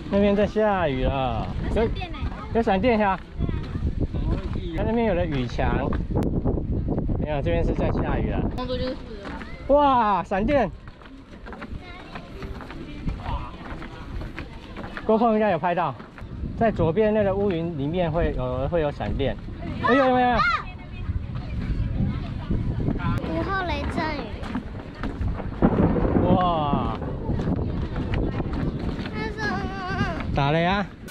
那边在下雨了，有闪电呀！它那边有了雨墙，没有，这边是在下雨了。 工作就是负责。 哇，闪电！GoPro 应该有拍到，在左边那个乌云里面会有闪电。哎呦呦呦！ 午后雷阵雨。 哇！打雷啊！